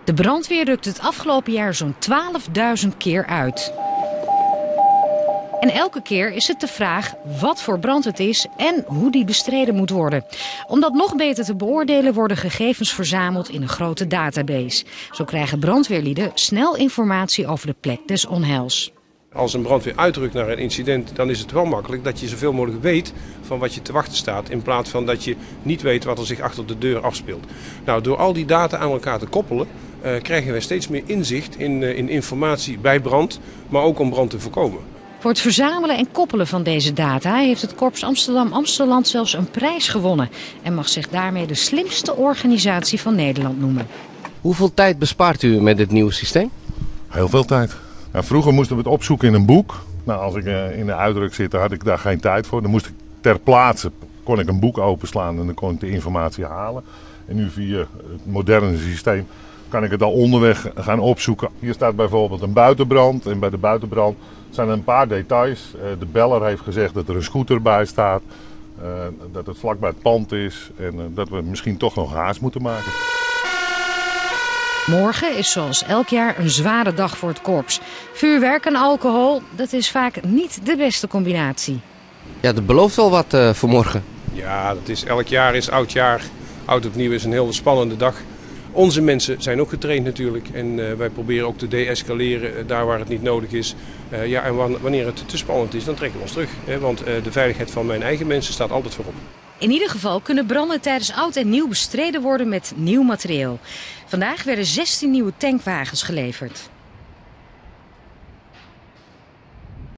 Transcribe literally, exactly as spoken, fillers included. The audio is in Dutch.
De brandweer rukt het afgelopen jaar zo'n twaalfduizend keer uit. En elke keer is het de vraag wat voor brand het is en hoe die bestreden moet worden. Om dat nog beter te beoordelen worden gegevens verzameld in een grote database. Zo krijgen brandweerlieden snel informatie over de plek des onheils. Als een brandweer uitrukt naar een incident, dan is het wel makkelijk dat je zoveel mogelijk weet van wat je te wachten staat. In plaats van dat je niet weet wat er zich achter de deur afspeelt. Nou, door al die data aan elkaar te koppelen, uh, krijgen wij steeds meer inzicht in, uh, in informatie bij brand, maar ook om brand te voorkomen. Voor het verzamelen en koppelen van deze data heeft het Korps Amsterdam-Amsteland zelfs een prijs gewonnen. En mag zich daarmee de slimste organisatie van Nederland noemen. Hoeveel tijd bespaart u met dit nieuwe systeem? Heel veel tijd. Nou, vroeger moesten we het opzoeken in een boek. Nou, als ik uh, in de uitdruk zit, had ik daar geen tijd voor. Dan moest ik ter plaatse, kon ik een boek openslaan en dan kon ik de informatie halen. En nu via het moderne systeem kan ik het al onderweg gaan opzoeken. Hier staat bijvoorbeeld een buitenbrand en bij de buitenbrand zijn er een paar details. Uh, de beller heeft gezegd dat er een scooter bij staat, uh, dat het vlakbij het pand is en uh, dat we misschien toch nog haast moeten maken. Morgen is zoals elk jaar een zware dag voor het korps. Vuurwerk en alcohol, dat is vaak niet de beste combinatie. Ja, dat belooft wel wat uh, voor morgen. Ja, dat is, elk jaar is oud jaar. Oud opnieuw is een heel spannende dag. Onze mensen zijn ook getraind natuurlijk en uh, wij proberen ook te de-escaleren uh, daar waar het niet nodig is. Uh, ja, en wanneer het te spannend is, dan trekken we ons terug. Hè, want uh, de veiligheid van mijn eigen mensen staat altijd voorop. In ieder geval kunnen branden tijdens oud en nieuw bestreden worden met nieuw materieel. Vandaag werden zestien nieuwe tankwagens geleverd.